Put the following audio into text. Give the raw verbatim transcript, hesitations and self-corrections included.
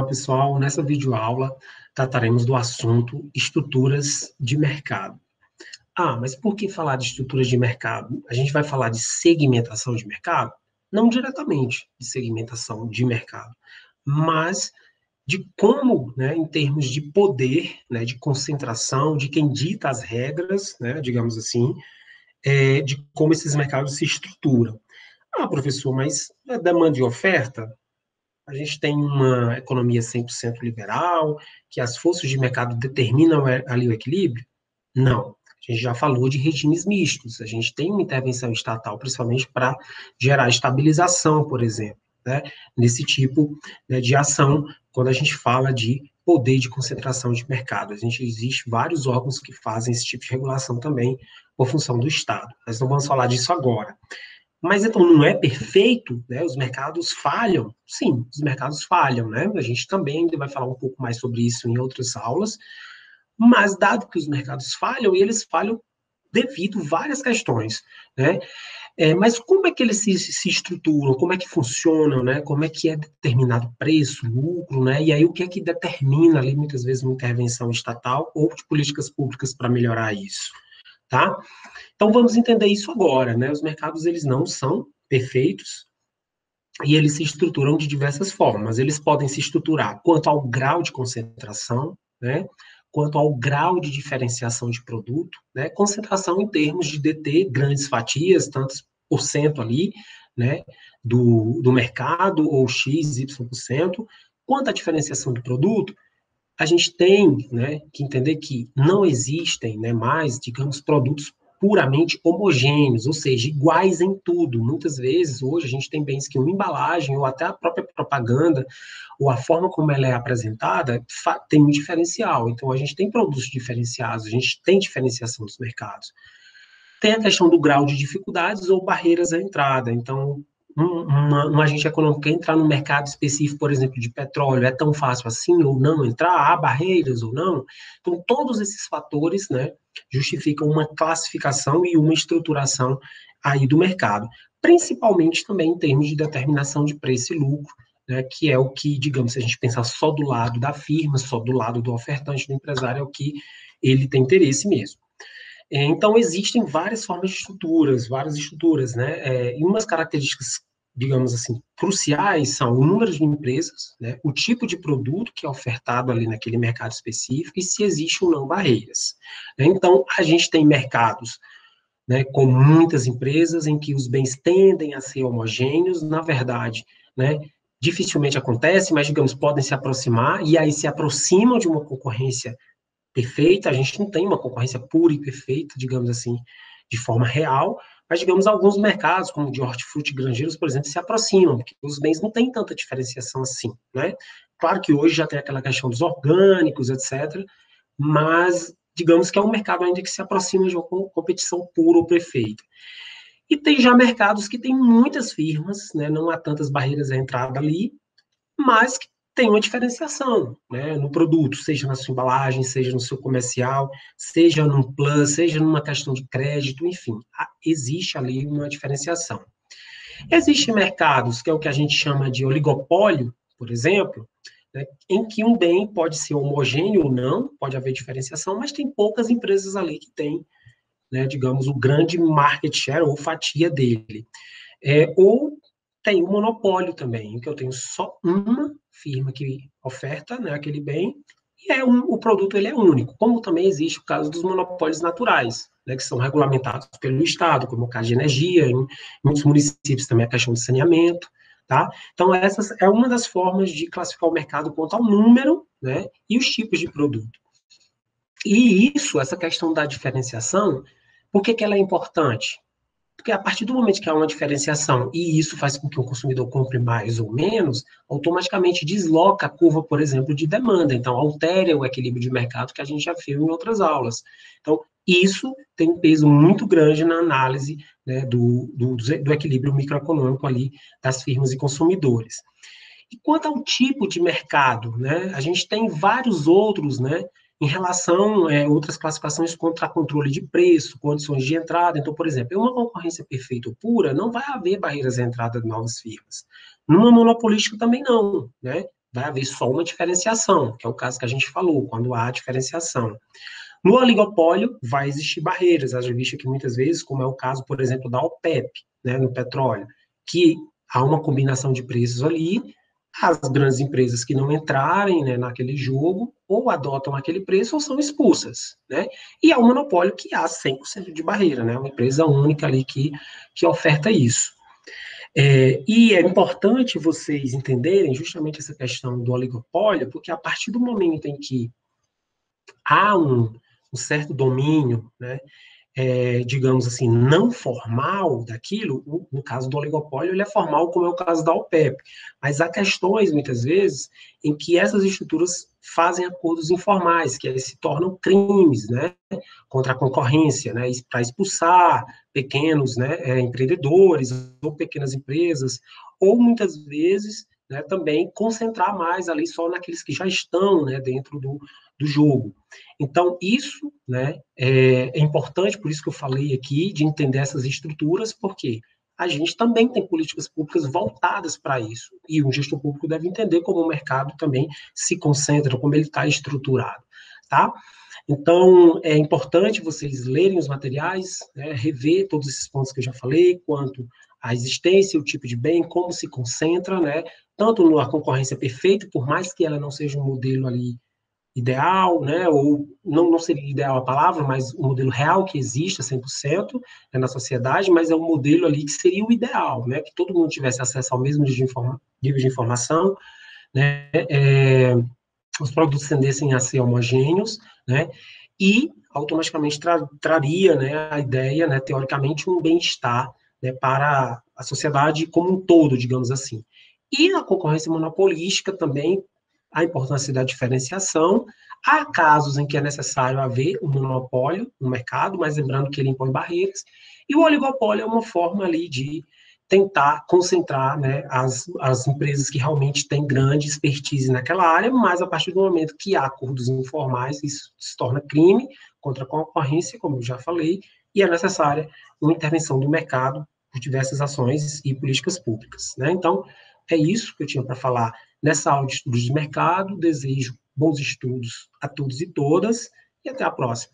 Olá, pessoal. Nessa videoaula, trataremos do assunto estruturas de mercado. Ah, mas por que falar de estruturas de mercado? A gente vai falar de segmentação de mercado? Não diretamente de segmentação de mercado, mas de como, né, em termos de poder, né, de concentração, de quem dita as regras, né, digamos assim, é, de como esses mercados se estruturam. Ah, professor, mas a demanda e oferta? A gente tem uma economia cem por cento liberal, que as forças de mercado determinam ali o equilíbrio? Não. A gente já falou de regimes mistos. A gente tem uma intervenção estatal, principalmente para gerar estabilização, por exemplo, né? Nesse tipo, né, de ação, quando a gente fala de poder de concentração de mercado. A gente existe vários órgãos que fazem esse tipo de regulação também, por função do Estado. Nós não vamos falar disso agora. Mas então não é perfeito, né? Os mercados falham. Sim, os mercados falham, né? A gente também ainda vai falar um pouco mais sobre isso em outras aulas. Mas dado que os mercados falham, e eles falham devido a várias questões, né? É, mas como é que eles se, se estruturam? Como é que funcionam, né? Como é que é determinado preço, lucro, né? E aí o que é que determina ali muitas vezes uma intervenção estatal ou de políticas públicas para melhorar isso, tá? Então vamos entender isso agora, né? Os mercados eles não são perfeitos e eles se estruturam de diversas formas. Eles podem se estruturar quanto ao grau de concentração, né? Quanto ao grau de diferenciação de produto, né? Concentração em termos de deter grandes fatias, tantos por cento ali, né? Do, do mercado ou X, Y por cento. Quanto à diferenciação do produto, a gente tem, né, que entender que não existem, né, mais, digamos, produtos puramente homogêneos, ou seja, iguais em tudo. Muitas vezes, hoje, a gente tem bens que uma embalagem, ou até a própria propaganda, ou a forma como ela é apresentada, tem um diferencial. Então, a gente tem produtos diferenciados, a gente tem diferenciação dos mercados. Tem a questão do grau de dificuldades ou barreiras à entrada. Então, um, uma, um agente econômico quer entrar no mercado específico, por exemplo, de petróleo, é tão fácil assim ou não entrar? Há barreiras ou não? Então, todos esses fatores, né, justificam uma classificação e uma estruturação aí do mercado, principalmente também em termos de determinação de preço e lucro, né, que é o que, digamos, se a gente pensar só do lado da firma, só do lado do ofertante, do empresário, é o que ele tem interesse mesmo. Então, existem várias formas de estruturas, várias estruturas, né? É, e umas características, digamos assim, cruciais são o número de empresas, né? O tipo de produto que é ofertado ali naquele mercado específico e se existe ou não barreiras. Então, a gente tem mercados, né, com muitas empresas em que os bens tendem a ser homogêneos, na verdade, né? Dificilmente acontece, mas, digamos, podem se aproximar e aí se aproximam de uma concorrência perfeita, a gente não tem uma concorrência pura e perfeita, digamos assim, de forma real, mas, digamos, alguns mercados, como de hortifruti e granjeiros, por exemplo, se aproximam, porque os bens não têm tanta diferenciação assim, né? Claro que hoje já tem aquela questão dos orgânicos, etcétera, mas, digamos que é um mercado ainda que se aproxima de uma competição pura ou perfeita. E tem já mercados que têm muitas firmas, né? Não há tantas barreiras à entrada ali, mas que tem uma diferenciação, né, no produto, seja na sua embalagem, seja no seu comercial, seja num plus, seja numa questão de crédito, enfim, existe ali uma diferenciação. Existem mercados, que é o que a gente chama de oligopólio, por exemplo, né, em que um bem pode ser homogêneo ou não, pode haver diferenciação, mas tem poucas empresas ali que têm, né, digamos, o grande market share ou fatia dele. É, ou tem o monopólio também, em que eu tenho só uma firma que oferta, né, aquele bem, e é um, o produto ele é único. Como também existe o caso dos monopólios naturais, né, que são regulamentados pelo Estado, como o caso de energia, em muitos municípios também a questão de saneamento, tá? Então, essa é uma das formas de classificar o mercado quanto ao número, né, e os tipos de produto. E isso, essa questão da diferenciação, por que, que ela é importante? Porque a partir do momento que há uma diferenciação e isso faz com que o consumidor compre mais ou menos, automaticamente desloca a curva, por exemplo, de demanda. Então, altera o equilíbrio de mercado que a gente já viu em outras aulas. Então, isso tem um peso muito grande na análise, né, do, do, do equilíbrio microeconômico ali das firmas e consumidores. E quanto ao tipo de mercado, né, a gente tem vários outros, né, em relação a é, outras classificações contra controle de preço, condições de entrada. Então, por exemplo, em uma concorrência perfeita ou pura, não vai haver barreiras à entrada de novas firmas. Numa monopolística também não, né? vai haver só uma diferenciação, que é o caso que a gente falou, quando há diferenciação. No oligopólio, vai existir barreiras, haja vista que muitas vezes, como é o caso, por exemplo, da OPEP, né, no petróleo, que há uma combinação de preços ali, as grandes empresas que não entrarem, né, naquele jogo, ou adotam aquele preço ou são expulsas, né? E há um monopólio que há cem por cento de barreira, né? Uma empresa única ali que, que oferta isso. É, e é importante vocês entenderem justamente essa questão do oligopólio, porque a partir do momento em que há um, um certo domínio, né, é, digamos assim, não formal daquilo, no caso do oligopólio, ele é formal, como é o caso da OPEP. Mas há questões, muitas vezes, em que essas estruturas fazem acordos informais, que aí se tornam crimes, né, contra a concorrência, né, para expulsar pequenos, né, é, empreendedores ou pequenas empresas, ou muitas vezes, né, também concentrar mais ali só naqueles que já estão, né, dentro do, do jogo. Então, isso, né, é, é importante, por isso que eu falei aqui, de entender essas estruturas, porque a gente também tem políticas públicas voltadas para isso, e o gestor público deve entender como o mercado também se concentra, como ele está estruturado, tá? Então, é importante vocês lerem os materiais, né, rever todos esses pontos que eu já falei, quanto à existência, o tipo de bem, como se concentra, né, tanto na concorrência perfeita, por mais que ela não seja um modelo ali ideal, né, ou não, não seria ideal a palavra, mas um modelo real que existe a cem por cento, né, na sociedade, mas é um modelo ali que seria o ideal, né, que todo mundo tivesse acesso ao mesmo nível de, informa, nível de informação, né, é, os produtos tendessem a ser homogêneos, né, e automaticamente tra, traria, né, a ideia, né, teoricamente, um bem-estar, né, para a sociedade como um todo, digamos assim. E a concorrência monopolística também, a importância da diferenciação. Há casos em que é necessário haver um monopólio no mercado, mas lembrando que ele impõe barreiras, e o oligopólio é uma forma ali de tentar concentrar, né, as, as empresas que realmente têm grande expertise naquela área, mas a partir do momento que há acordos informais, isso se torna crime contra a concorrência, como eu já falei, e é necessária uma intervenção do mercado por diversas ações e políticas públicas, né? Então, é isso que eu tinha para falar nessa aula de estudos de mercado. Desejo bons estudos a todos e todas, e até a próxima.